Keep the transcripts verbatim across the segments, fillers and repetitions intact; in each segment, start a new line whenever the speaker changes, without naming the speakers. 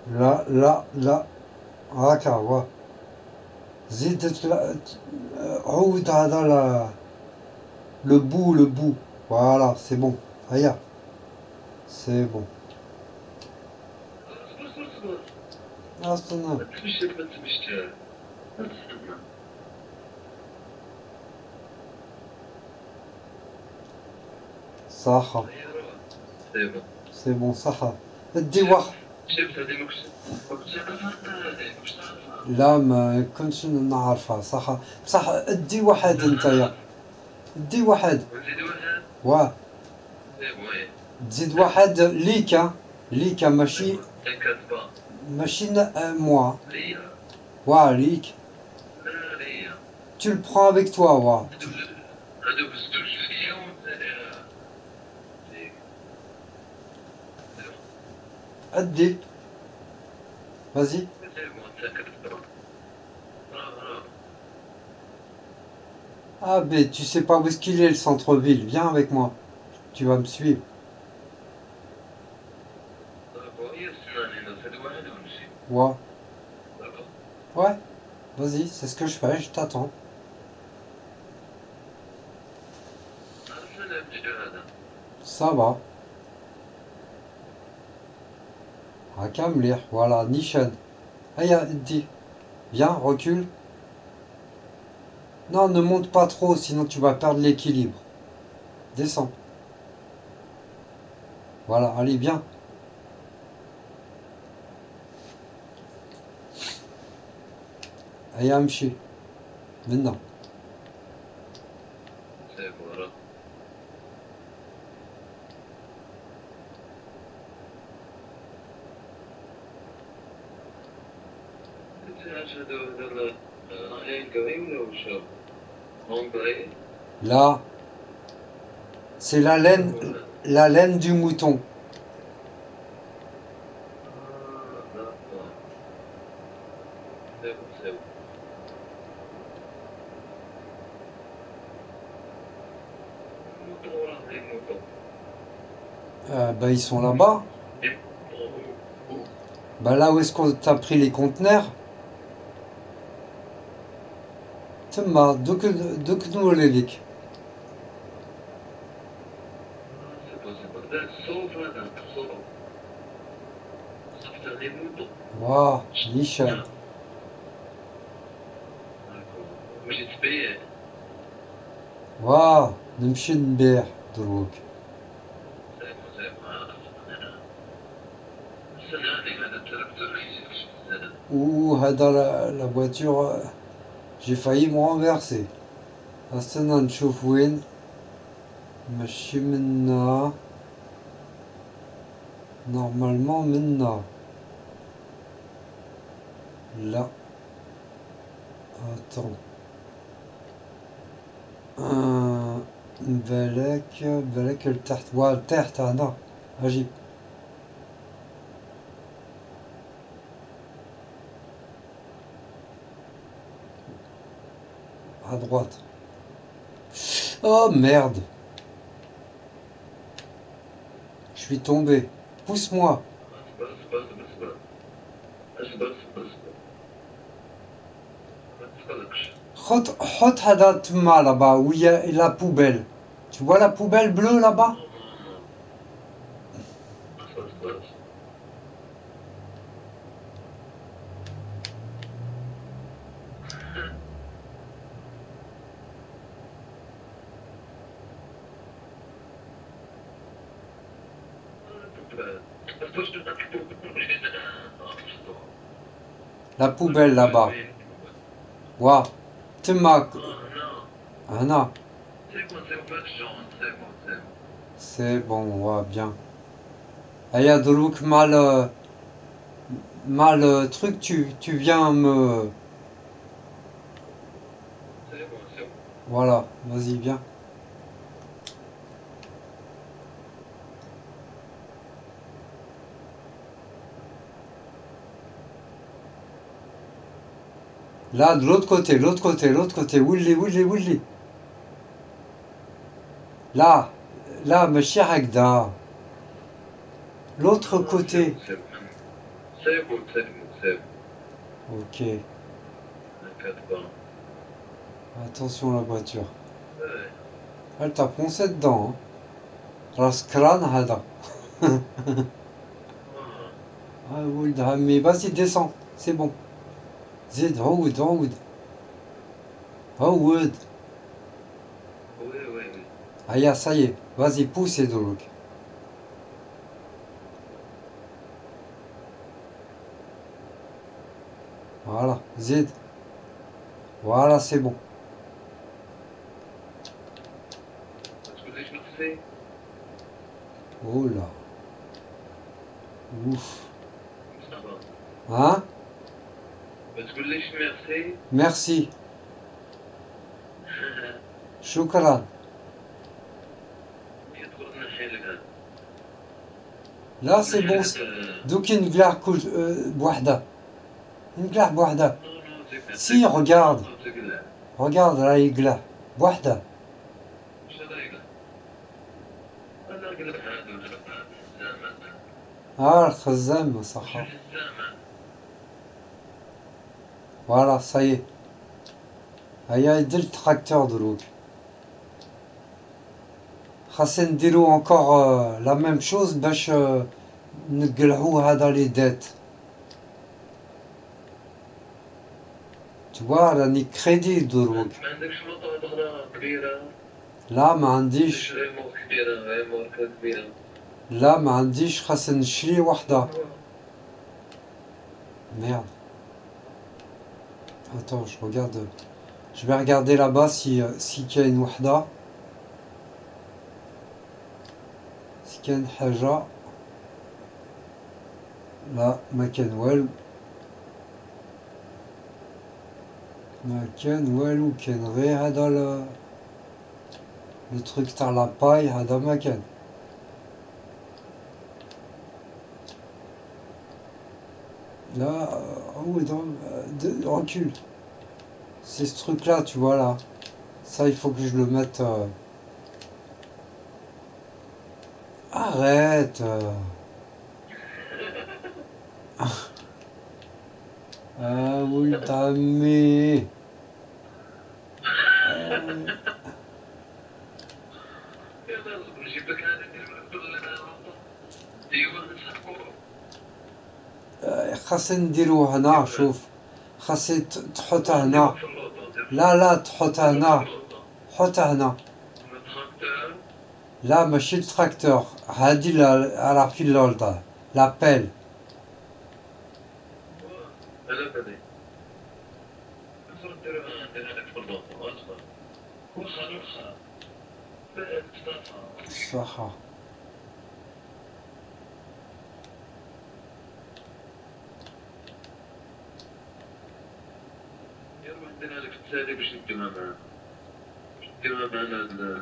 لا لا لا هكا هو زيد تلا- عود هذا لا- le bout le bout voilà c'est bon هيا c'est bon
اصبر اصبر اصبر.
استنى
ما تمشي ما تمشي. استنى.
صح
هيا روح. سي بون.
c'est bon صح ادي
شفت
واحد
شفت هذه ما كنتش ما كنتش عارفها هذه ما كنتش عارفها.
لا ما كنتش نعرفها صح بصح ادي واحد نتايا ادي واحد
ونزيد واحد.
واه
سي بون هي.
تزيد واحد ليكا ليكا ماشي
تنكد با.
ماشي ن- moi
ليا.
واه ليك
لا ليا.
tu le prends avec toi واه
هادو هادو بزوج ليا وانت ليها. ليك. سي بون.
ادي vas-y
سي بون تنكد با. راه راه.
ah mais tu sais pas où est-ce qu'il est le centre-ville viens avec moi tu vas me suivre
دابا هي سناني ندوز هاد واحد ونمشي.
ouais
دابا.
ouais vas-y c'est ce que je fais je t'attends
عرفنا نلعب الجو هذا.
ça va هكا مليح voilà نيشان هيا ادي viens recule non ne monte pas trop sinon tu vas perdre l'équilibre descends voilà allez viens هيا امشي منا
سي بون راه. علاش هادو هادو الانغري ولا واش؟ هونغري.
là c'est la laine la laine du mouton
اه داكور. سي بون سي بون. الموطو راه غير موطو.
euh, bah ils sont là-bas bah là où est-ce qu'on t'a pris les conteneurs تما دوك دوك نوريلك
سي بون سي بون. داك الصوف هذا الصوف. الصوف تاع غير موطو.
واه نيشان
داكور. ماشي تبيع.
واه نمشي نبيع دروك
سي بون سي بون. سناني هذا التراكتور كيجيك بزاف.
وهذا la, la voiture euh, j'ai failli me renverser استنى نشوف وين ماشي منا normalement منا لا attends آه بالك بالك لتحت واه لتحت هنا اجي à droite oh merde je suis tombé pousse-moi
اصبر اصبر اصبر اصبر. اصبر اصبر اصبر. ما تقلقش.
حط حط هذا تما là-bas où il y a la poubelle tu vois la poubelle bleue là-bas
اصبر اصبر اصبر. اصبر شنو نكتب.
la poubelle là-bas واه تما
اه هنا.
هنا
سي بون سي بون فهاد الجون. سي بون سي بون.
c'est bon ouais bien هيا دروك مع le مع le truc tu tu viens me
سي بون سي بون.
voilà vas-y viens là de l'autre côté l'autre côté l'autre côté ويلي ويلي ويلي là là ماشي هكذا l'autre
سي
côté
بون سي بون. C'est bon, c'est bon, c'est bon.
Ok.
T'inquiète pas.
Attention à la voiture.
Ouais.
Elle t'a foncé dedans. Hein. راس كران هذا.
Ah.
Ah ولد عمي vas-y descends. C'est bon. زيد عود عود. عود.
Oui, oui, oui.
هيا ça y est. Vas-y pousse يدوك. Voilà. زيد. Voilà c'est bon.
تقوليش merci.
Oh là. Ouf.
Ça va.
Hein?
ما تقوليش merci.
Merci. شكرا.
كي تقول نحي لك هذا.
Là c'est bon. دوك نقلع كل بوحدة. نقلع بوحدة. Si regarde. Regarde là يقلع بوحدة. Ah الخزام صح. Voilà ça y est. هيا يدير التراكتور دروك. خاصنا نديرو encore la même chose باش نقلعو هذا لي ديت. Tu vois راني كريدي دروك.
ما عندكش مطابخ كبيرة؟
لا ما عنديش.
تشري ماركة كبيرة، غير ماركة كبيرة.
لا ما عنديش خاصنا نشري وحدة. Merde. Attends, je regarde. Je vais regarder là-bas si si qu'il y a une wahda. Si qu'il y a une haja. Là, ما كان والو. ما كان والو كان غير هذا ال le truc تاع la paille هذا ما كان. Là, oh, dans, de, recule. C'est ce truc-là, tu vois là. Ça, il faut que je le mette. Euh... Arrête. Euh... Ah oui, t'as mis. خاصنا نديرو هنا شوف خاصني تحطها هنا لا لا تحطها هنا حطها هنا لا ماشي التراكتور هادي راه في الأرض لابيل صح
عندنا لك التالي باش نديوها معنا نديوها معنا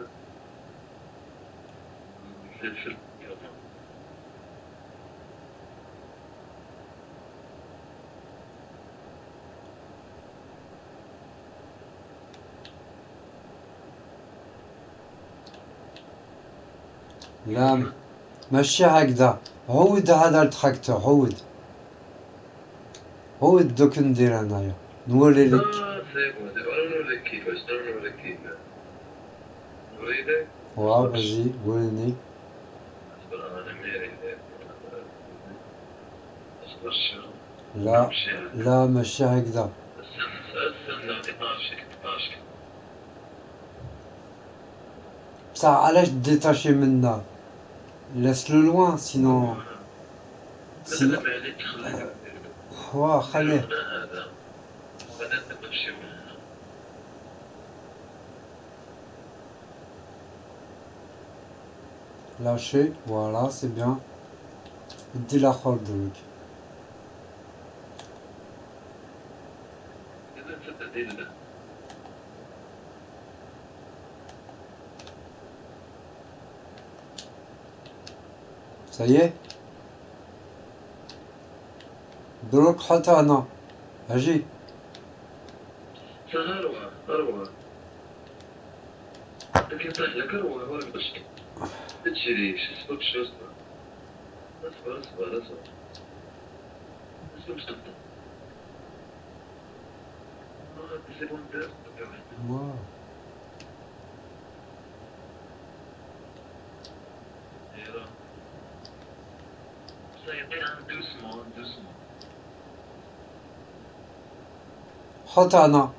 الفلفل
لا ماشي هكذا عود هذا التراكتور عود عود دوك ندير انايا نوري لك
اه سي بون دابا نوريك كيفاش نوريك كيفاش نوريك
واه فازي وريني لا لا ماشي هكذا بصح علاش ديتاشي منا laisse le loin sinon si واه خليه lâcher voilà c'est bien دي الاخر دروك ça y est دروك حطها هنا اجي
اروى اروى كيطيح لك اروى هو باش تشري شي سبوت شو اصبر اصبر اصبر اصبر C'est bon,
Moi.
Et là, ça a été un doucement, doucement.
حط هنا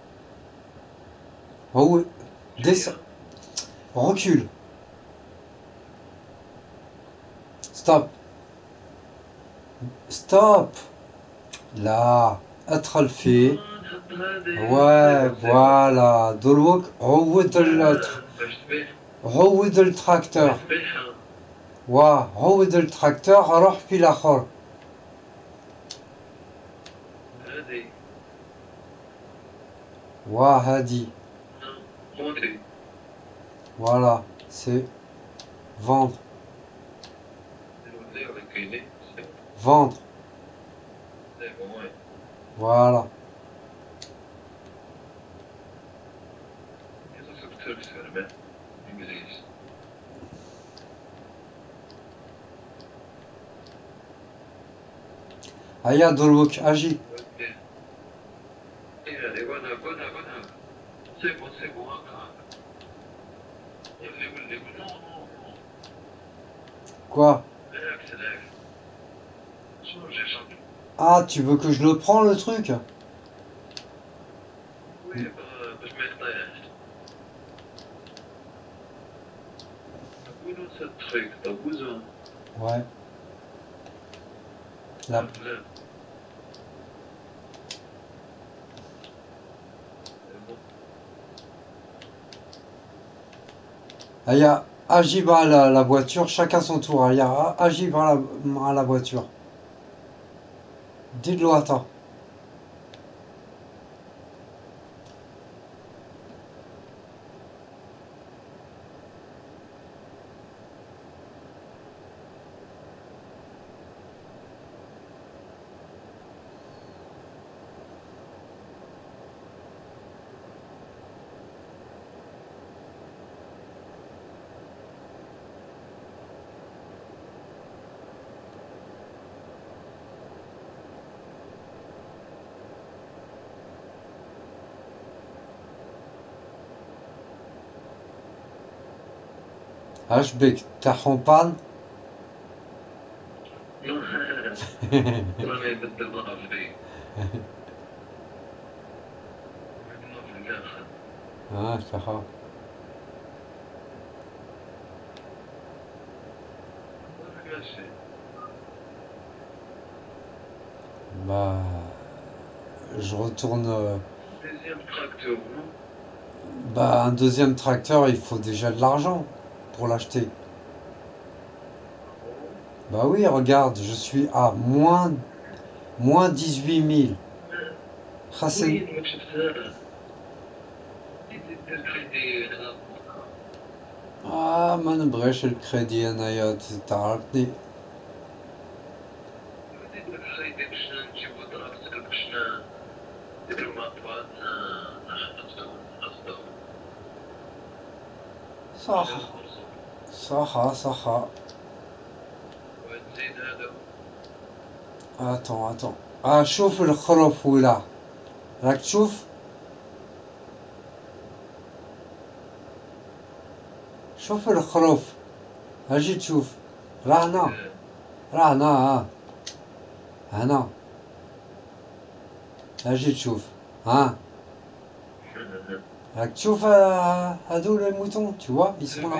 هو descend recule stop stop là ادخل فيه ouais voilà دروك عود ال
باش تبيع
عود التراكتور
باش تبيعها
واه عود التراكتور روح في الاخر
هذه
واه هادي
مونتي
voilà c'est vendre
نوليو كاينين
vendre
سي بون
voilà
كيف تكتب السلمان انجليزي
هيا دروك اجي
allez, voilà, voilà, voilà. C'est bon, c'est bon, encore. Oulé, oulé, non, non, non.
quoi
Relax, relax. Change, j'ai changé.
ah tu veux que je le prends le truc
Oui, bah, bah, je m'étais. T'as besoin de ce truc, t'as besoin.
ouais la
Là. C'est bon.
هيا agis par la, la voiture chacun son tour هيا agis par la, par la voiture dis-le attends هشبك تاع حمبان
راني بدل ضغطي. في الآخر.
اه صح
ماشي.
bah je retourne euh,
Deuxième tracteur, non?
bah un deuxième tracteur il faut déjà de l'argent pour l'acheter bah oui regarde je suis à moins moins dix-huit mille ah c'est
وين ما شفتها؟ الكريدي هنا.
ah ما نبغيش الكريدي انايا تعرفني
الكريدي باش نجيبو تراكتور باش نديرو مطبات نحطو نحطو.
صح صح صح
وتزيد هذا.
attends attends ah شوف الخروف ولا راك تشوف شوف الخروف اجي تشوف راه هنا راه هنا ها هنا اجي تشوف ها راك تشوف آه، هادو لي موتون tu vois ils sont là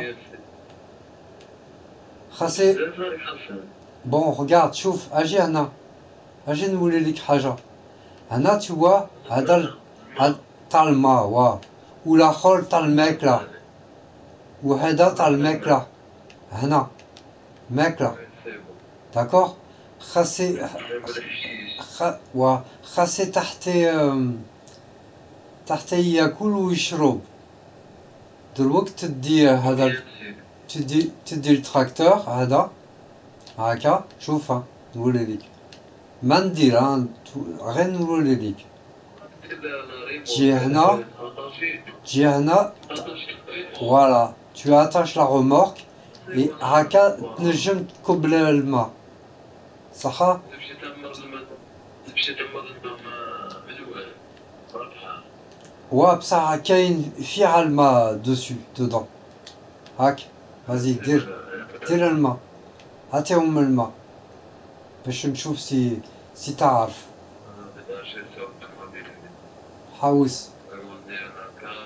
خاصي بون regarde شوف اجي هنا اجي نولي لك حاجه هنا tu vois هذا ال- هاد تاع الماء واه والاخر تاع الماكله وهذا تاع الماكله هنا ماكله داكوغ خاصي خ... و خاصي تحتي أم، تحتي ياكل ويشرب دروك تدي هذا تدي تدي التراكتور هذا هكا شوف ها، نولي لك ما ندير ها، غير نولي لك تجي هنا تجي هنا فوالا tu attaches la remorque et هكا تنجم تكب الماء صح
مشيت المدن ملوان رابحة.
Ouais, بصح كاين فيها الماء dessus, dedans. هاك vas-y دير دير الماء عطيهم الماء باش نشوف سي سي تعرف
بدأ شي سوق المدينة.
حوس.
المدينة هكا.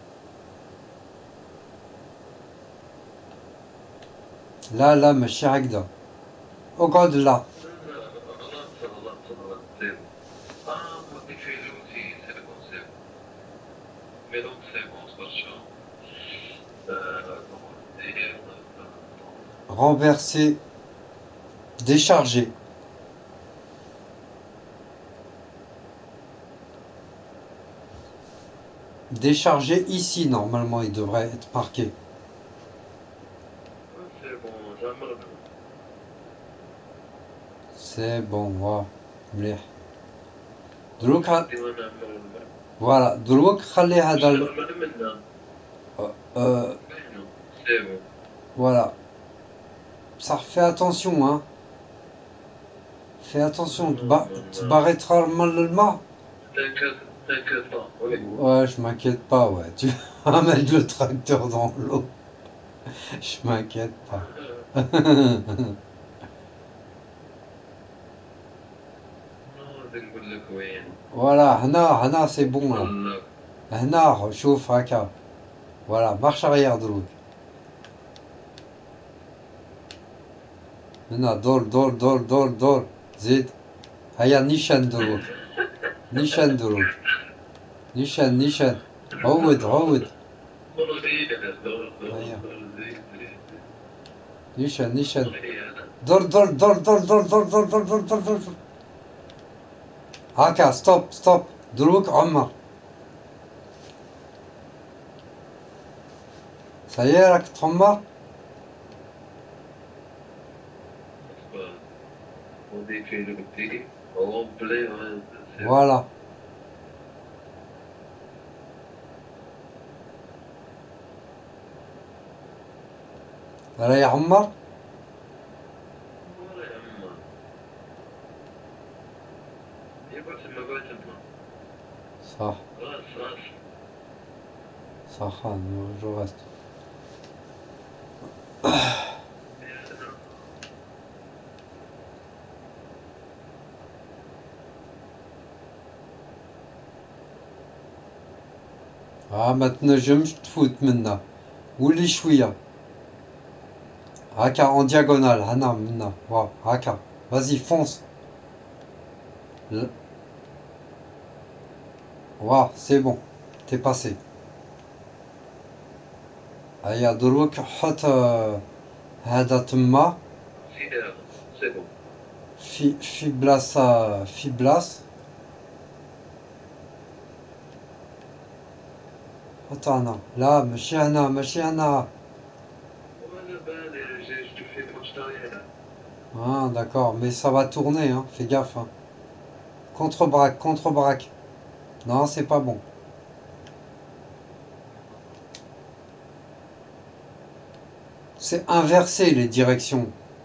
لا لا ماشي هكذا اقعد لا
لا لا غلط غلط غلط زين. اه وديك في لوتي سي بون سي بون. مي دونك سي بون برشا. دير
renverser décharger décharger ici normalement il devrait être marqué.
سي بون زعما
C'est bon واو مليح دروك ه...
ديما نعمر الماء.
فوالا دروك خلي هذا ال...
نعمر منا.
euh,
باينو سي بون.
voilà ça fais attention hein fais attention تبا... تباريترا من الماء.
T'inquiète, t'inquiète pas, oui.
Ouais, je m'inquiète pas, ouais. Tu vas mettre le tracteur dans l'eau. Je m'inquiète pas.
نقول لك وين.
Voilà, هنا هنا c'est bon là.
والله.
هنا شوف هكا. Voilà, marche arrière دروك. هنا دور دور دور دور دور زيد. هيا نيشان دروك. نيشان دروك. نيشان نيشان. عود عود. هيا. نيشان نيشان. دور دور دور دور دور دور دور دور دور دور دور هكا ستوب ستوب دروك عمر. سايي راك تحمر. Voilà. راه يعمر. صح صح je reste. اه ما تنجمش تفوت منا ولي شويه هكا en diagonale هنا منا واو هكا vas-y fonce. واو c'est bon t'es passé. هيا دروك حط هذا تما في في بلاصه في بلاصه حط هنا. لا ماشي هنا ماشي هنا. Ah d'accord, mais ça va tourner, hein. Fais gaffe. Hein. Contre-braque, contre-braque. Non, c'est pas bon. C'est inverser les directions.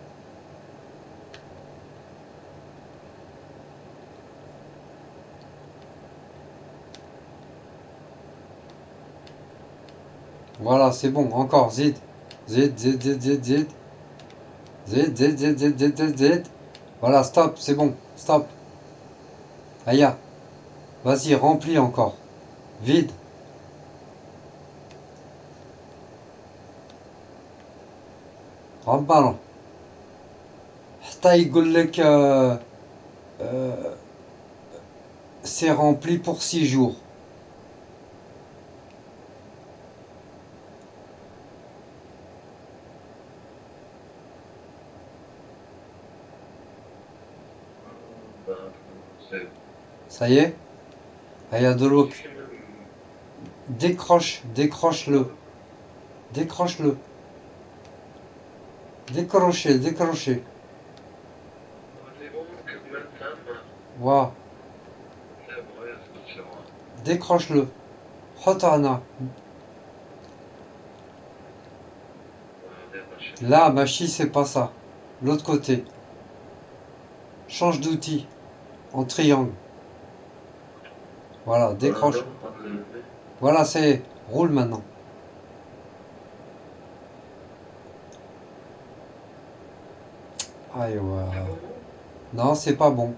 Voilà, c'est bon. Encore, zid. Zid, zid, zid, zid, zid. Zid, zid, zid, zid, zid, zid, zid. Voilà, stop, c'est bon. Stop. Aïe. Vas-y, remplis encore. Vide. ربنا حتى يقول لك euh, euh, c'est rempli pour six jours. Ça y est. Aïe, Dolouk. Décroche, décroche-le. Décroche-le. Décrochez, décrochez. Waouh. Décroche-le. Hotana. Là, Machi, c'est pas ça. L'autre côté. Change d'outil. en triangle. Voilà, décroche. Voilà, c'est... Roule maintenant. Aïe, ouais. Non, c'est pas bon.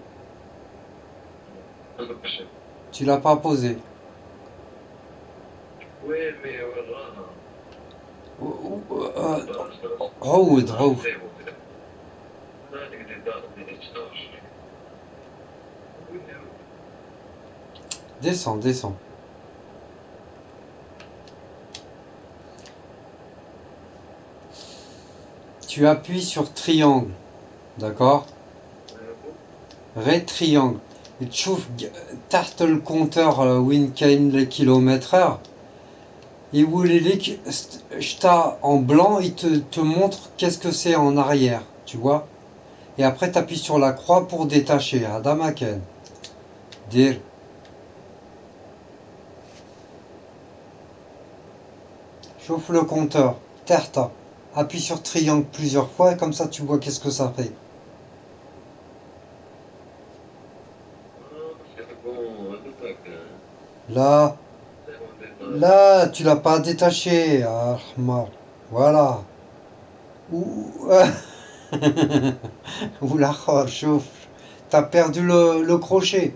Tu l'as pas posé.
Oui, mais voilà.
Ou- ou- euh, روض روض. Descends, descends. Tu appuies sur triangle, d'accord? Ré triangle. Et تشوف تحت الكونتور وين كاين les kilomètres heure. Et où les ch'ta en blanc, il te, te montre qu'est-ce que c'est en arrière, tu vois? Et après, tu appuies sur la croix pour détacher. Adamaken. Dir. Chauffe le compteur. Terta. Appuie sur triangle plusieurs fois, et comme ça, tu vois qu'est-ce que ça fait. Là, là, tu l'as pas détaché. Ah, voilà. Ou, ou la chauffe. T'as perdu le, le crochet.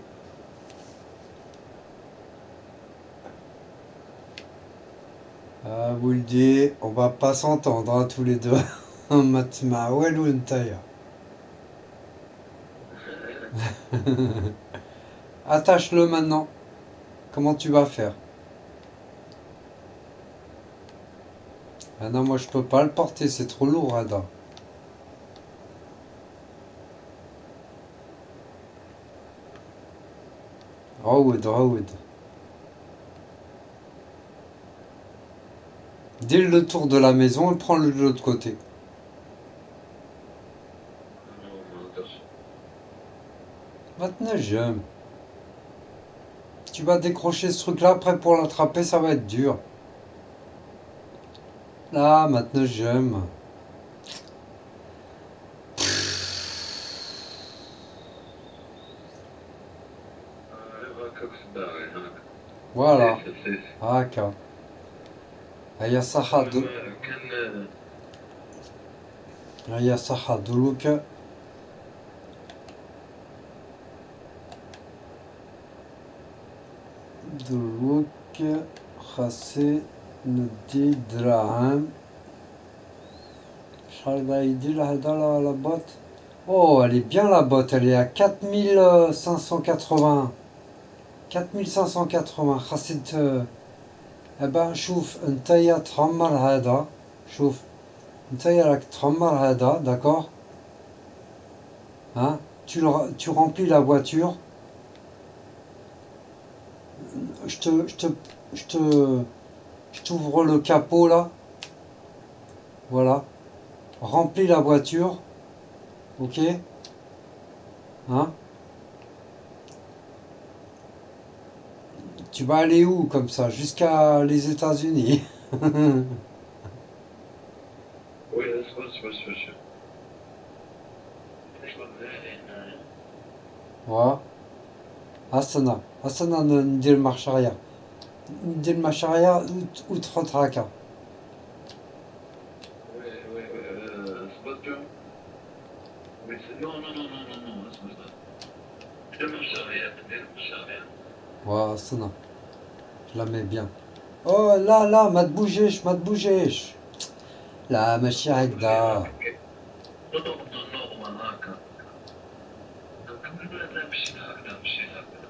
Ah, vous le dites, on va pas s'entendre hein, tous les deux. Matma, ouais, ou une taille. Attache-le maintenant. Comment tu vas faire? Ah non, moi je peux pas le porter, c'est trop lourd, Ada. Raoud, Raoud. Dès le tour de la maison, et prends-le de l'autre côté. Maintenant, j'aime. Tu vas décrocher ce truc-là, après pour l'attraper, ça va être dur. Là, maintenant, j'aime. Voilà. هكا. هيا صحة دل... هيا صحة دروك. دروك خاصي ندي دراهم. شحال بغا يدير هدا la botte. Oh, elle est bien la botte, elle est à quatre mille cinq cent quatre-vingts. quatre mille cinq cent quatre-vingts. خاصك eh ben شوف نتايا تحمر هذا. شوف نتايا راك تحمر هذا, d'accord? Hein? Tu, le- tu remplis la voiture. Je te, je te, je te, je t'ouvre le capot là. Voilà. Remplis la voiture. Ok? Hein? Tu vas aller où comme ça? Jusqu'à les États-Unis.
Oui, اصبر اصبر اصبر اصبر. اصبر هنا.
Voilà. Astana. Astana ندير marche arrière. ندير marche arrière ou تحط هكا.
Oui, oui, oui. اصبر جو. Mais c'est... Non, non, non, non, non, non, اصبر اصبر. دير marche arrière, دير marche arrière.
Voilà, Astana. Je la mets bien. Oh là là, ما تبوجيش ما تبوجيش. لا ماشي هكذا.
Non, non, non, non, هكا. لا مشي هكذا مشي هكذا.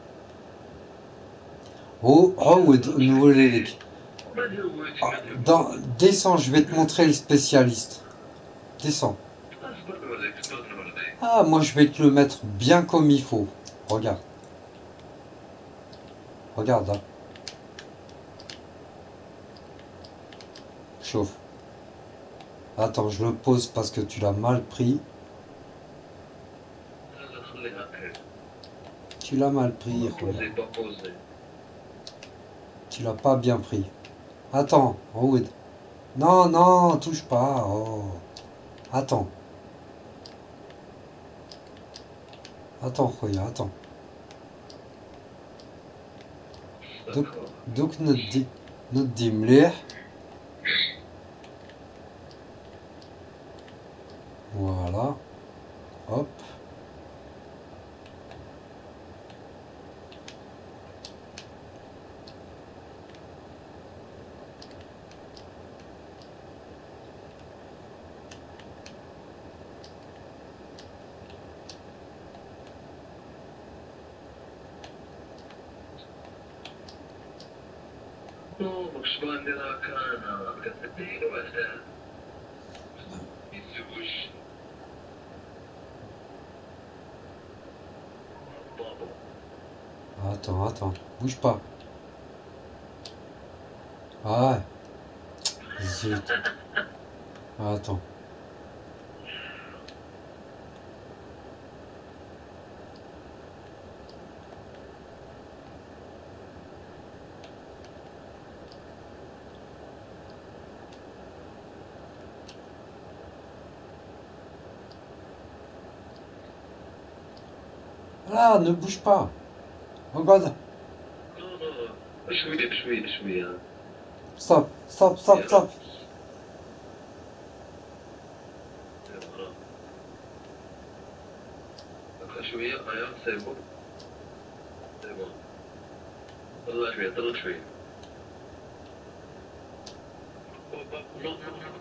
Oh, عود نوري لك.
ما ديروش
Ah,
ما ديروش.
dans- descends, je vais te montrer le spécialiste. Descends.
اصبر نوريك اصبر نوريك.
Ah, moi je vais te le mettre bien comme il faut. Regarde. Regarde là. Chauffe. Attends, je le pose parce que tu l'as mal pris.
لا خليها هكا.
Tu l'as mal pris.
بوزي بوزي.
Tu l'as pas bien pris. Attends, Raoud. Non, non, touche pas. Oh. Attends. Attends, خويا attends. دوك
D'accord.
دوك ندي ندي مليح. Voilà. Hop.
Non, مش عندنا كان كتبين ولا يسوش بابا.
Attends, attends. Bouge pas. Ah. Zut. Attends. Là, ne bouge pas. Regarde.
Non, non, بشوية بشوية بشوية.
Stop, stop, stop, stop.
شوية أيوة c'est bon. C'est bon. طلع شوية طلع شوية. Non, non, non.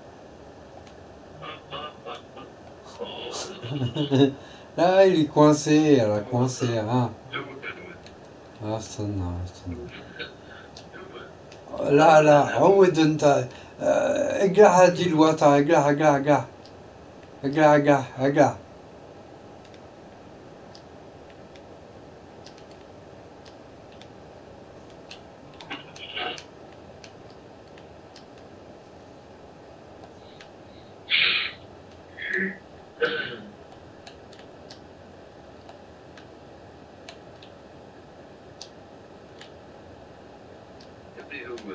Ah, ah, ah, ah. Oh.
Là, il est coincé, elle a coincé, hein.
دوب دوب.
Ah, استنى استنى.
دوب.
لا لا عود انت. آه، اقلع هذه الوتر، اقلع اقلع اقلع اقلع اقلع اقلع.
يدي هو.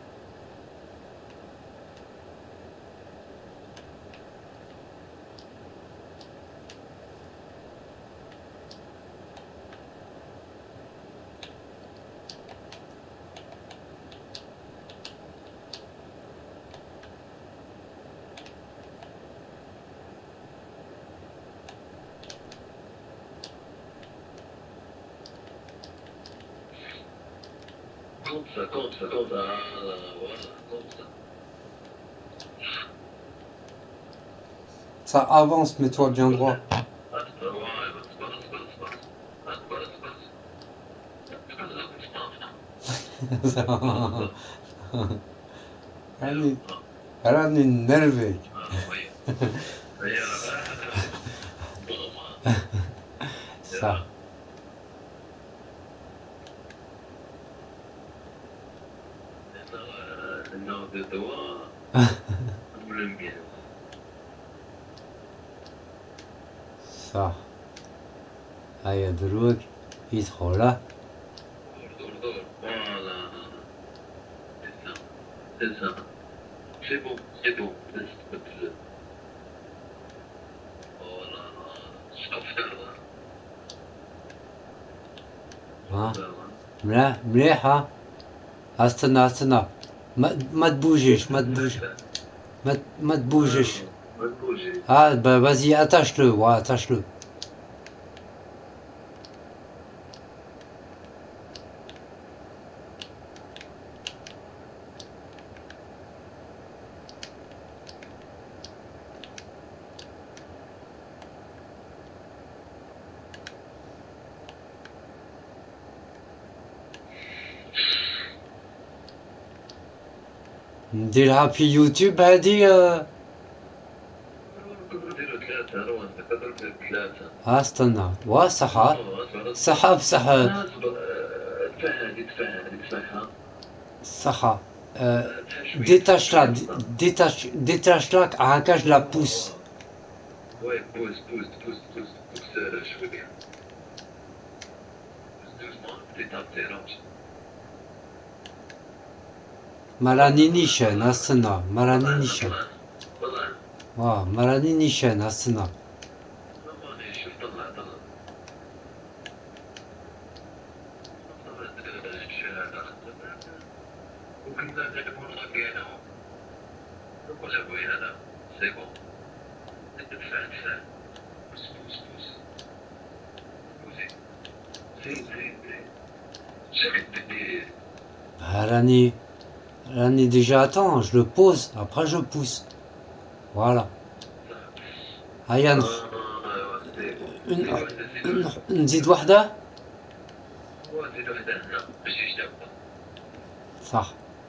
Compte ça, compte ça, compte ça. Voilà, compte ça.
Ça avance, mets-toi bien droit. راني راني نرفي. صح. صح. هيا دروك يدخل له.
C'est bon, c'est bon, laisse-le. Oh là là, je dois faire là.
ها مليح مليح. ها استنى استنى. ما ما تبوجيش ما تبوجش ما ما تبوجش.
ما تبوجي.
ها vas-y attache-le, ouais, attache-le. نديرها في يوتيوب هادي. آه،
نديرو ثلاثة، أنا وأنت نقدرو نديرو ثلاثة.
ها استنى وا صحة صحة بصحة
دفعها هادي دفعها هادي دفعها.
صحة. détache là, détache détache là هكا je la pousse.
Ouais, pousse, pousse, pousse, pousse, pousse شوية. Pousse doucement, détape tes hanches.
ما راني نيشان استنى ما راني نيشان.
طلع.
واه ما راني نيشان استنى.
ماني شوف طلع طلع. Pourquoi j'avouais là? C'est bon. C'est de faire ça. Pousse, pousse, pousse. Poussez. C'est, c'est, c'est. C'est que t'es.
Ah, l'année, l'année déjà attends, je le pose, après je pousse. Voilà. هيا نخ... ن- ن- نزيد وحدة.
هو زيد وحدة هنا باش يجتمع.
صح.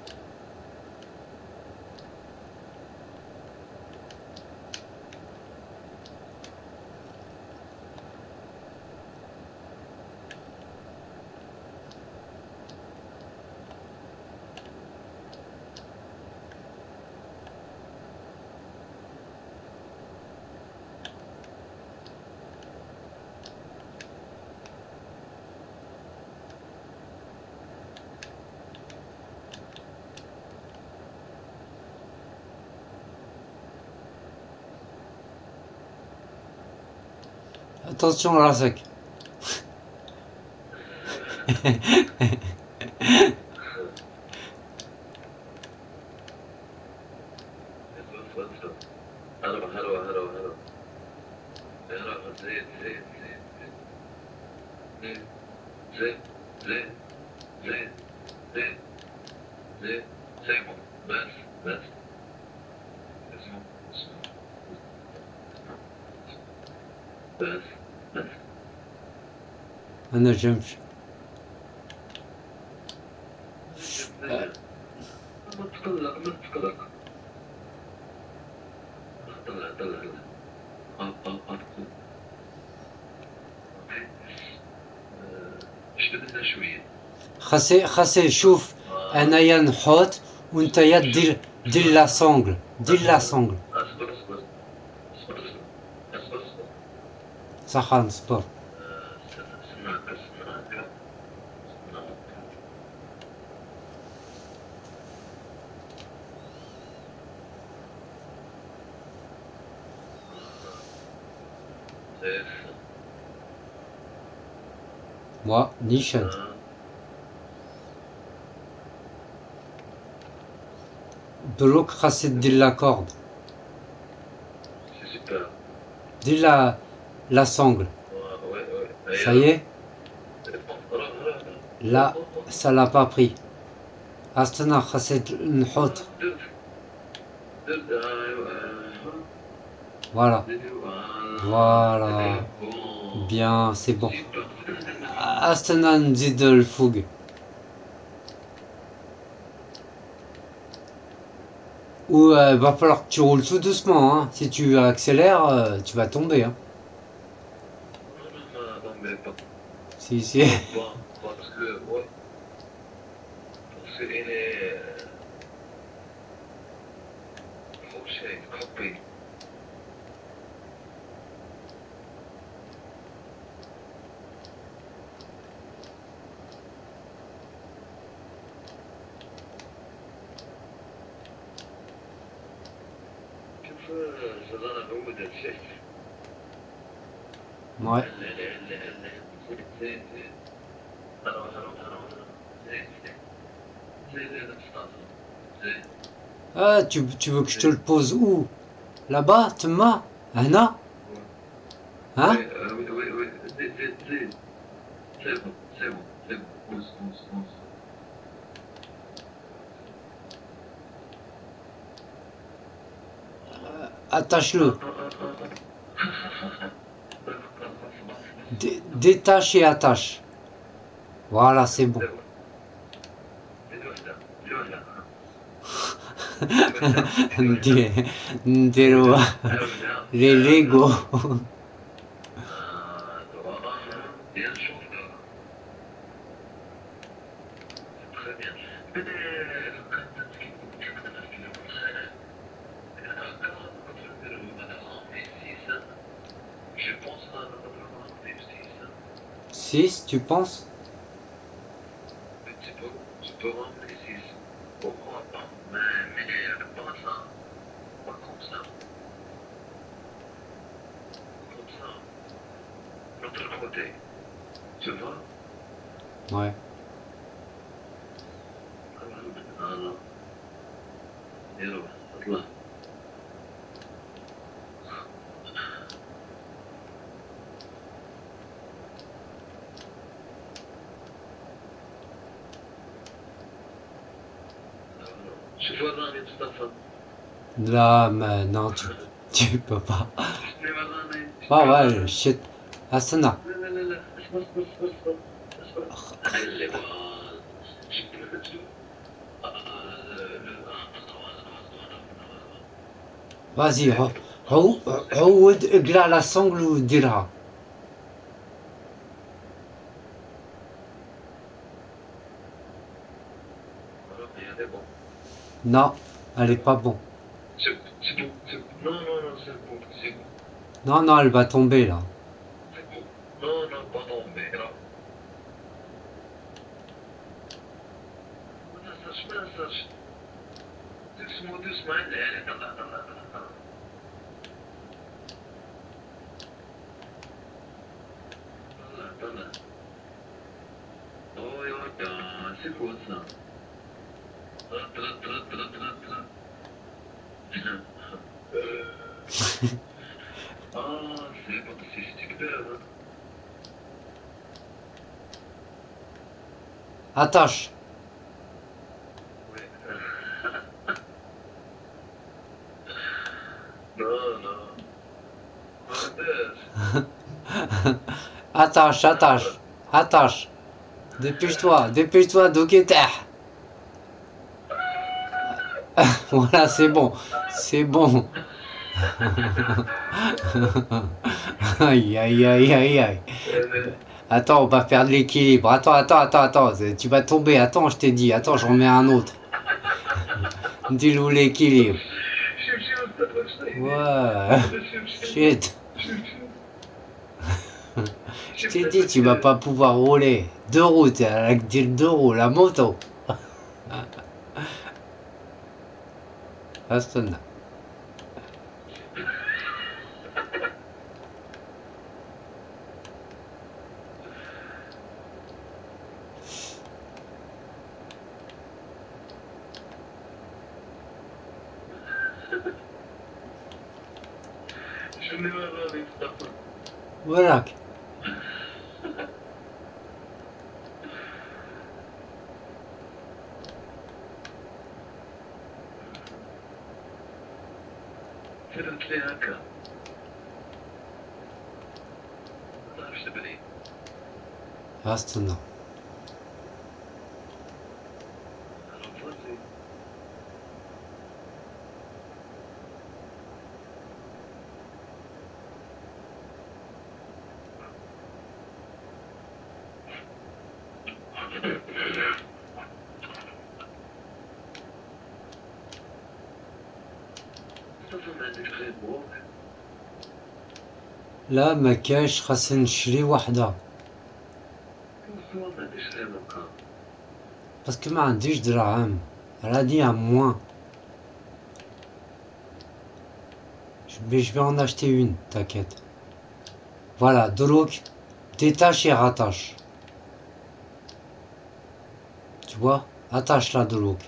Attention راسك.
هلو هلو هلو هلو هلو زيد زيد زيد زيد زيد زيد زيد زيد زيد c'est bon بس بس اسمه اسمه بس بس
أنا جمش.
ما تقلق ما تقلق طلع طلع طلع اب اب اب اشتدنا شوية
خاصي خاصي شوف انايا نحط وانت يا دير دير لا سونغل دير لا سونغل.
اصبر اصبر اصبر اصبر اصبر
صح نصبر.
سناك سناك سناك
moi نيشان دروك خاصي دير لا كورد
C'est super.
دير لا لا سونغل.
Ouais, ouais.
ça y est. là ça l'a pas pris. استنى خاصي نحط. voilà voilà bien c'est bon. استنى نزيد الفوق. Ou il euh, va falloir que tu roules tout doucement, hein. Si tu accélères, euh, tu vas tomber. Hein. Si, si.
Parce que, ouais. Parce qu'il est. Crochet, coupé.
Ouais. Ah, tu, tu veux que je te le pose où? Là-bas, tu m'as? Hana? Hein?
Oui, oui, oui. C'est bon, c'est bon, c'est bon. Pousse, pousse, pousse.
Attache-le. Dé détache et attache. Voilà, c'est bon. نديرو les Lego. six, tu penses?
Tu peux, tu peux remplir six. Pourquoi pas? Mais, mais pas ça. Pas comme ça. Comme ça. L'autre côté. Tu vois?
Ouais.
Alors, alors. Et alors, là. شوف وراني مصطفى.
لا ما non tu, tu peux pas.
شنو وراني؟
Ah ouais shit. استنى.
لا لا لا لا اصبر اصبر اصبر اصبر اصبر. اللي باظ. شنو شنو؟
Vas-y عو عود اقلع la sangle وديرها. Non, elle est pas bon.
C'est bon, c'est bon. Non, non, non, c'est bon, c'est bon.
Non, non, elle va tomber là.
C'est bon. Non, non, pas tomber là. ما تهزرش ما تهزرش. doucement, doucement. طلع طلع طلع طلع. طلع طلع. Oh يا c'est quoi ça? طلع طلع طلع طلع طلع طلع. Ah, c'est bon, c'est super.
Attache.
Ouais. Non, non.
Attache, attache, attache. Dépêche-toi, dépêche-toi, Doketah. Voilà, c'est bon, c'est bon. Aïe, aïe, aïe, aïe, aïe. Attends, on va perdre l'équilibre. Attends, attends, attends, attends. Tu vas tomber. Attends, je t'ai dit. Attends, j'en mets un autre. Dis-nous l'équilibre. Ouais. Shit. Je t'ai dit, tu vas pas pouvoir rouler. Deux roues, avec deux roues, la moto. Astonna. Voilà. Astonna. لا ما كاش خاصنا نشري وحده باسكو ما عنديش دراهم راني à moins. Mais je vais en acheter une, t'inquiète. Voilà, Dolok, détache et rattache. Tu vois, attache là, Dolok.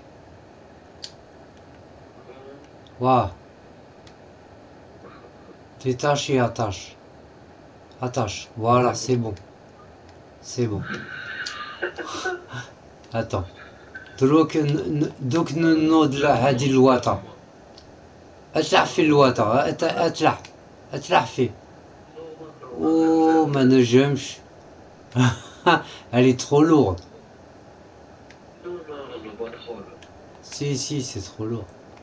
Voilà. Détache et attache. Attache, voilà, c'est bon. C'est bon. Attends. Dolok, دوك نود هذه الواطة. اتلح في الواطة، اتلح. اتلح فيه. Oh, ma نجمش. Elle est trop lourde. Si, si, c'est trop lourd.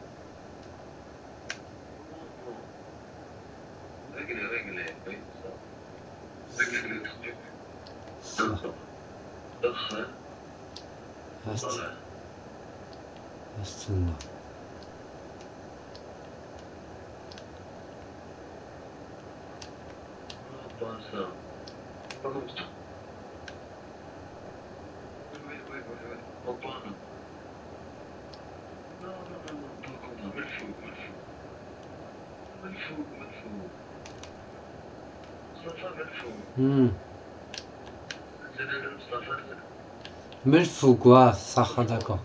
استنى. Hmm. Mais il faut quoi, ça, d'accord.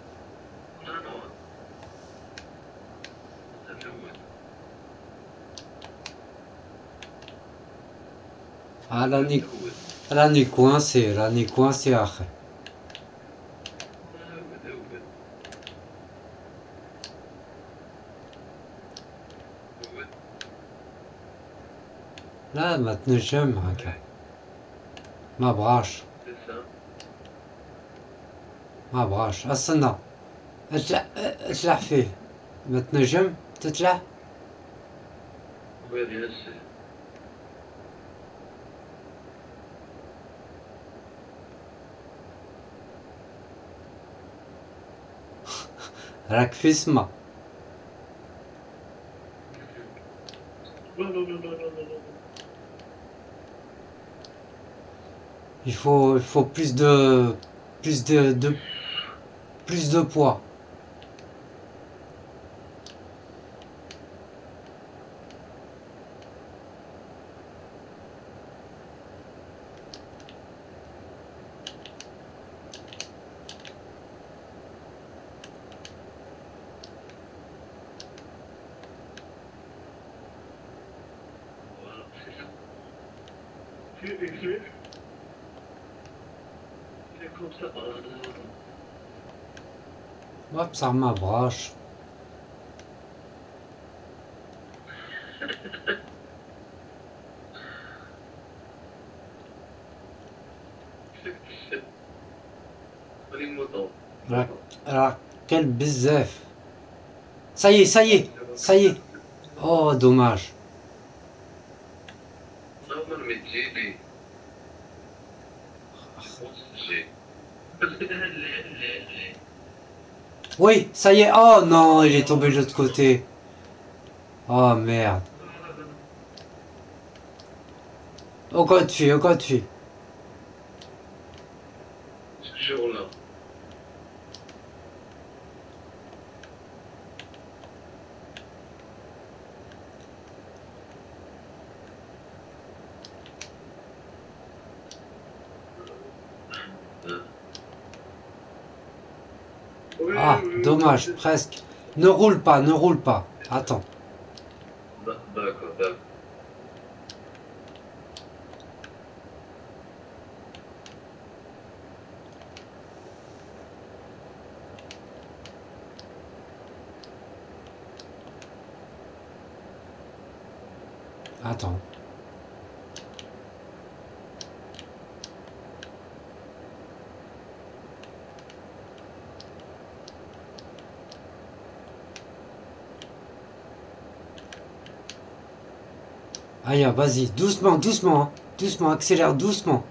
Ah, l'année l'année coincée, l'année coincée après. لا ما تنجم هكا، ما بغاش
C'est ça.
ما بغاش. استنى اتلع اتلع فيه، ما تنجم تتلع.
Oui, bien sûr.
راك في سما.
Non, non, non, non, non, non, non.
Il faut, il faut plus de, plus de, de, plus de poids.
Voilà, c'est ça. Fais, fais, fais. Fais comme ça. Ah, non, non, non.
Hop, ça ma broche.
Allez, moto.
راك راك كل بزاف. Ça y est, ça y est, ça y est. Oh, dommage.
Non, non, mais j'ai dit. Je pense que j'ai. Parce que là, les, les, les.
Oui, ça y est. Oh non, il est tombé de l'autre côté. Oh merde. Encore une fille, encore une fille.
Toujours là. Hein. Oui,
Ah,
oui, oui,
dommage,
c'est-
presque. Ne roule pas, ne roule pas. Attends.
D'ac- D'accord, d'accord.
Attends. Aïe, vas-y, doucement, doucement, hein. Doucement, accélère doucement.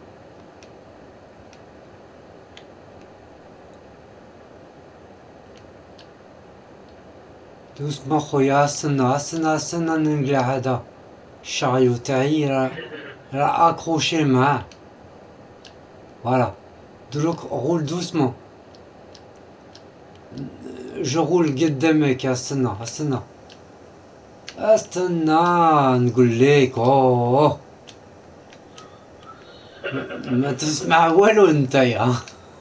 doucement خويا. استنى استنى استنى نقلع هذا الشاريو تاعي، راه راه اكروشي معاه. فوالا. دروك roule doucement. je roule قدامك. استنى استنى استنى نقول لك. اوه ما تسمع والو نتايا.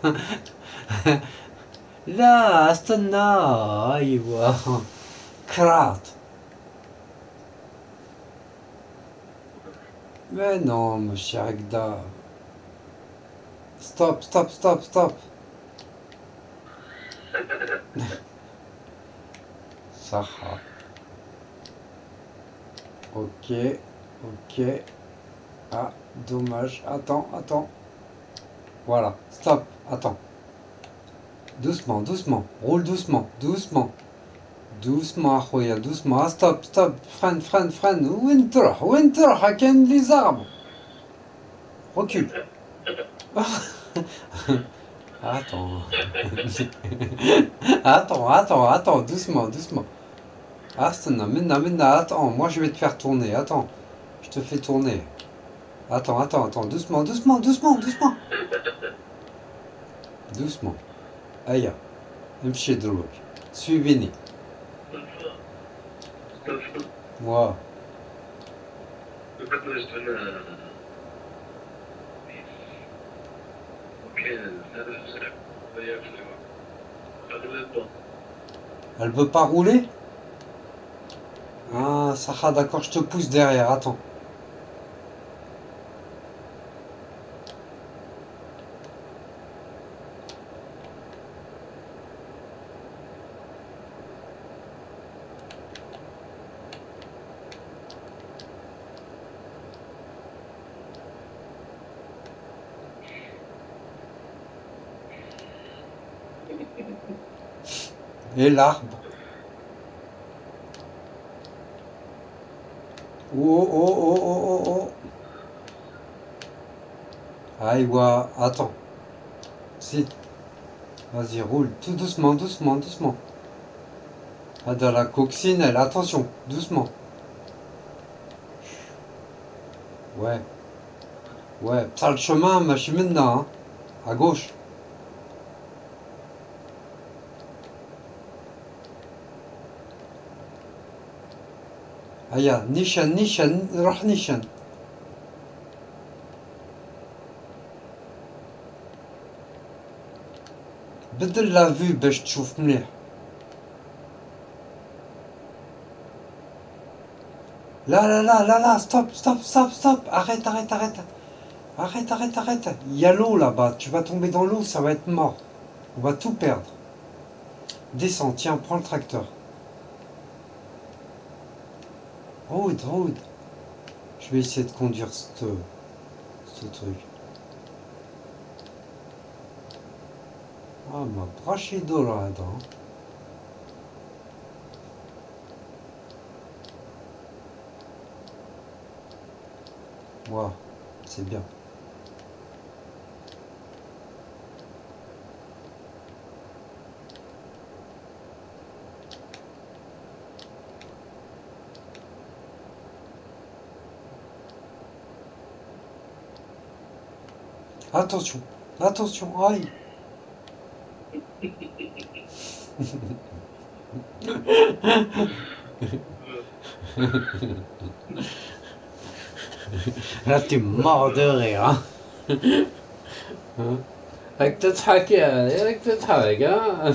لا استنى. ايوا كرات. ما نو ماشي هكذا. ستوب ستوب ستوب ستوب. صح. Ok, ok. Ah, dommage. Attends, attends. Voilà, stop, attends. Doucement, doucement. Roule doucement, doucement. Doucement, أخويا, doucement. Ah, stop, stop. Freine, freine, freine. وين تروح؟ وين تروح؟ كاين لي زاربر. Recule. Attends. Attends, attends, attends. Doucement, doucement. Ah, استنى. منا, منا. Attends, moi je vais te faire tourner. Attends. Je te fais tourner. Attends, attends, attends. Doucement, doucement, doucement, doucement. Doucement. Aïe. امشي دروك. Suivez-ni.
Mustafa,
Moi.
Mustafa, je donne un... Ok, ça va, ça va y aller. Ça roule pas.
Elle veut pas rouler? Ah, Sarah, d'accord, je te pousse derrière. Attends. Et l'arbre. Oh, oh, oh, oh, oh, oh. Aïe, attends. Si. Vas-y, roule. Tout doucement, doucement, doucement. Ah, dans la coccinelle, attention, doucement. Ouais. Ouais, ça le chemin, ma chimie maintenant, hein. À gauche. هيا نيشان نيشان روح نيشان. بدل لا فيو باش تشوف مليح. لا لا لا لا لا stop stop stop stop arrête arrête arrête arrête arrête arrête il y a l'eau là-bas, tu vas tomber dans l'eau, ça va être mort, on va tout perdre. Descends, tiens, prends le tracteur. Road road, je vais essayer de conduire ce, ce truc. Ah, ma brache d'eau là-dedans. Waouh, c'est bien. Attention, attention, aïe. Là, t'es mort de rire, hein. راك تضحك يا راك تضحك ها.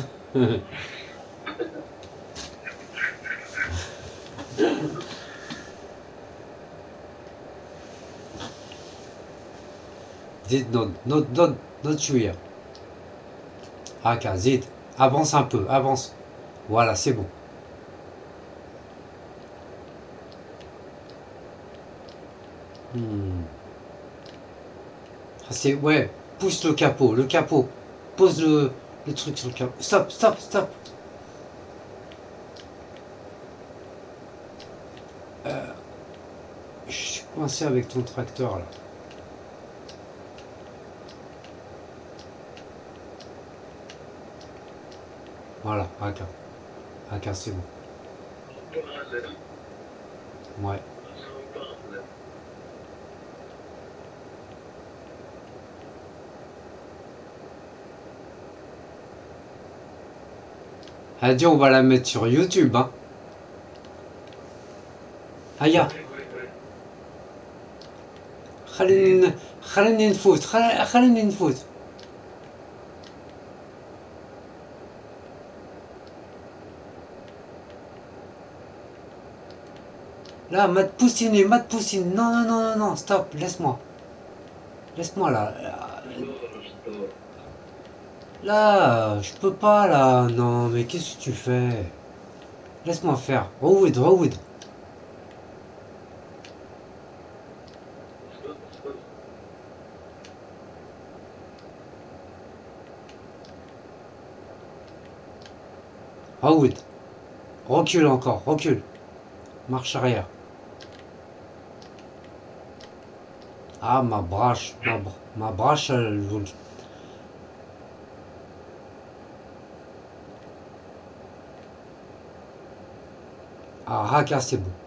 زيد نوض نوض نوض نوض شوية. هكا زيد. Avance un peu, avance. Voilà, c'est bon. Hmm. Ah, c'est... Ouais, pousse le capot, le capot. Pose le, le truc sur le capot. Stop, stop, stop. Euh, je suis coincé avec ton tracteur là. Voilà, haka. Haka, c'est bon. Ouais. Adi, on va la mettre sur YouTube, hein. Aya. خليني خليني نفوت خليني نفوت. Là, ma poussine, ma poussine. Non, non, non, non, non, stop, laisse-moi. Laisse-moi là. Là, je peux pas là. Non, mais qu'est-ce que tu fais? Laisse-moi faire. Rewood, rewood. Rewood. Recule encore, recule. Marche arrière. Ah, ma brache, ma, ma brache, elle roule. Ah, haka, c'est bon.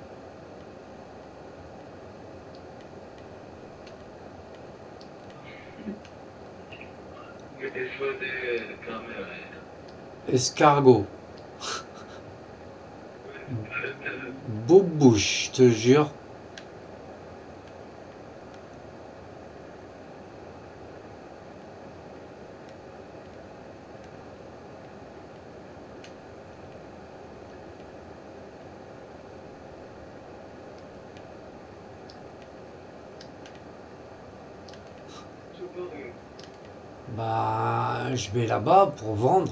Escargot. Beau bouche, je te jure. Bah, je vais là-bas pour vendre.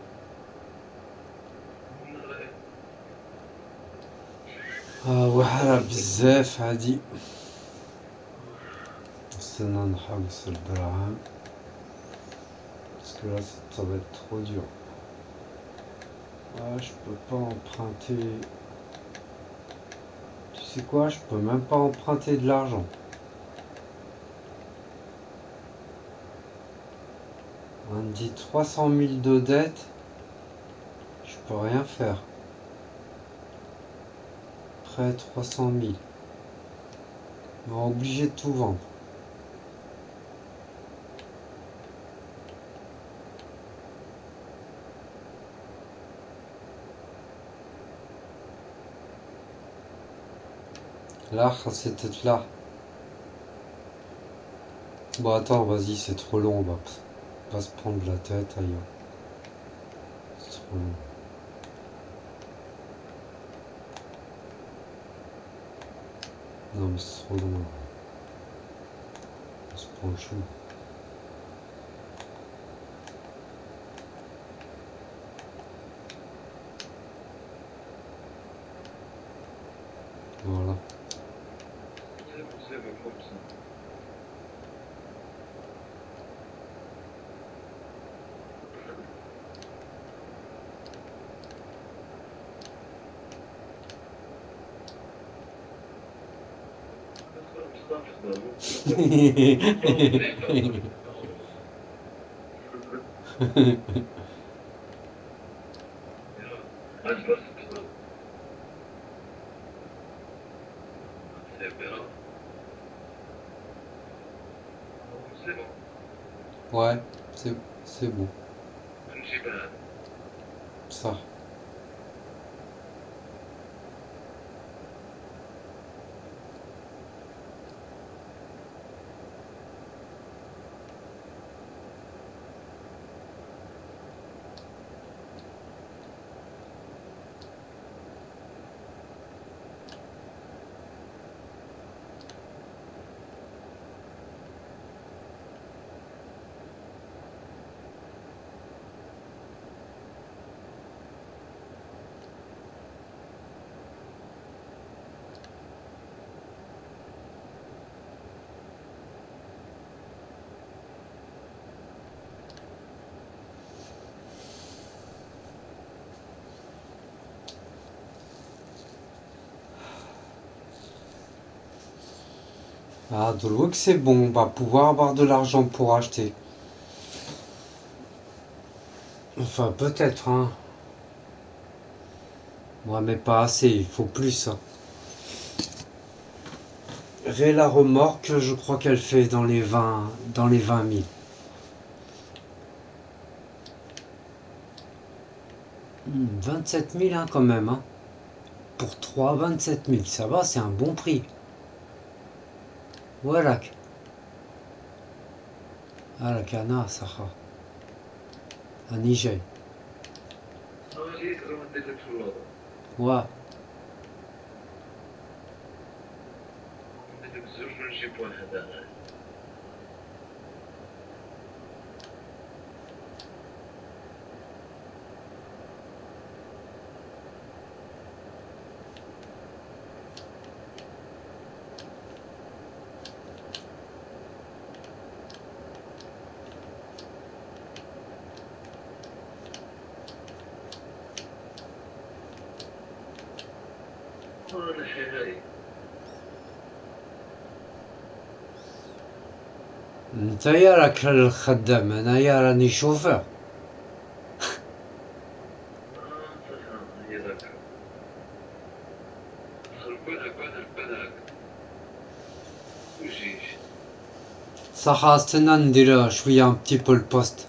Ah, وحرة بزاف هادي. استنى نحوس الدراهم. Parce que là, ça va être trop dur. Ah, je peux pas emprunter. Tu sais quoi, je peux même pas emprunter de l'argent. On me dit trois cent mille de dette. Je peux rien faire. Prêt trois cent mille. On est obligé de tout vendre. Là, c'était là. Bon, attends, vas-y, c'est trop long. On va pas se prendre la tête ailleurs. C'est trop long. Non, mais c'est trop long. On se prend le chou. Voilà.
C'est bon, c'est bon, comme ça. C'est bon.
Ouais, c'est c'est bon.
الجبال
Ça. Ah, de l'eau que c'est bon, on va pouvoir avoir de l'argent pour acheter. Enfin, peut-être, hein. Ouais, mais pas assez, il faut plus. Hein. Ré la remorque, je crois qu'elle fait dans les vingt, dans les vingt mille. Hmm, vingt-sept mille, hein, quand même. Hein. Pour trois, vingt-sept mille, ça va, c'est un bon prix. Voilà. Ah, la cana, ça va. À Niger. Ouais. انت يا راك الخدام انايا راني شوفير. صح استنى ندير شويه un petit peu le poste.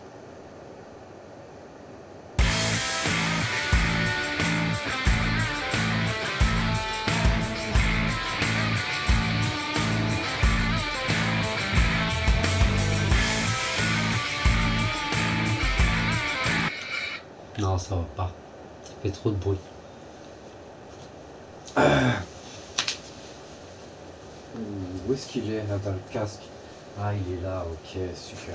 Non, ça va pas. Ça fait trop de bruit. Où est-ce qu'il est là dans le casque? Ah, il est là, ok, super.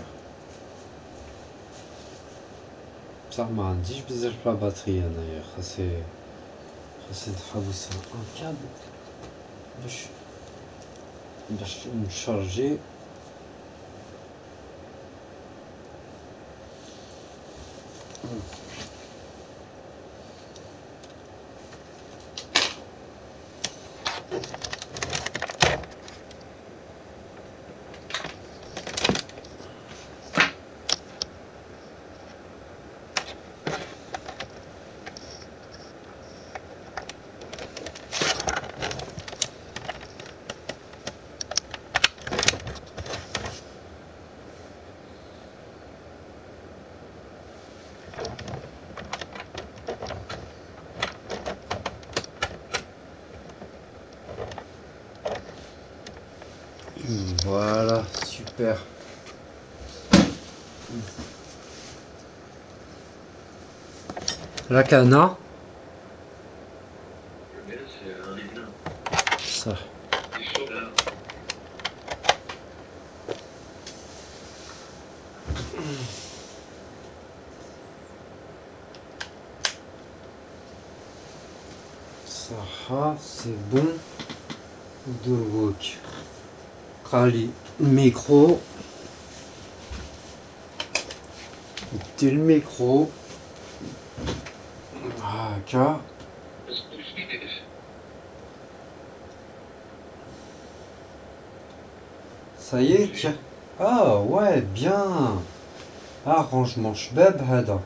Ça m'a dit بزاف la batterie d'ailleurs. C'est c'est تحوس un câble باش باش نشارجي. Voilà, super. La cana.
Le mien, c'est un élan.
Ça.
Il chaud là.
Ça, c'est bon. Doorwalk. Rallye micro. C'est le micro. Ah, tiens.
Das ist wichtig.
Ça y est, tiens. Ah ouais, bien. Ah, rangement شباب هذا.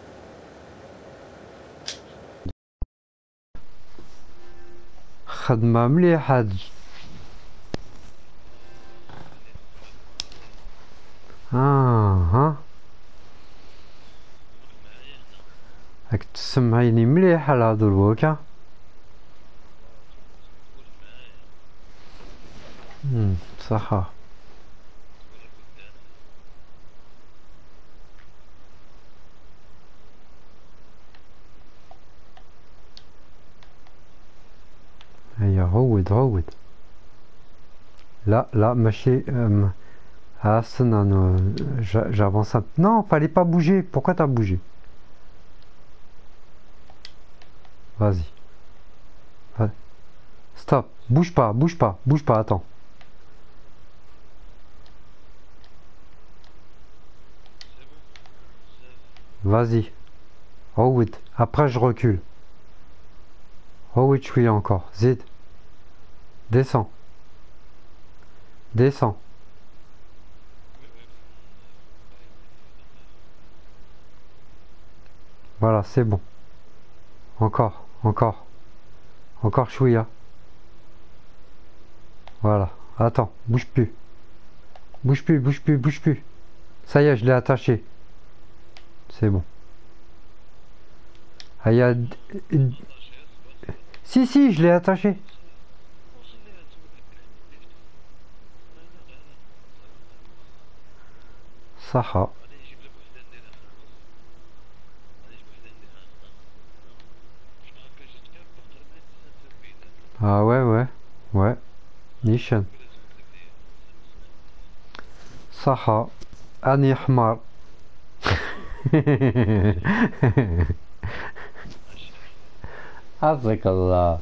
خدمة مليحة هاد. اه ها. راك تسمعيني مليح على هادو الوكا. امم صح. هيا عود عود. لا لا ماشي. Ah, ça, non, non, j'avance un peu. Non, fallait pas bouger. Pourquoi t'as bougé? Vas-y. Va- Stop. Bouge pas, bouge pas, bouge pas, attends. Vas-y. Oh oui. Après, je recule. Oh oui, je suis encore. Zid. Descends. Descends. Voilà, c'est bon. Encore, encore. Encore chouïa. Voilà. Attends, bouge plus. Bouge plus, bouge plus, bouge plus. Ça y est, je l'ai attaché. C'est bon. Ah, y a... Si, si, je l'ai attaché. Saha. Ah ouais, ouais. Ouais. Nishan. Saha. Ani Ahmar. Azak Allah.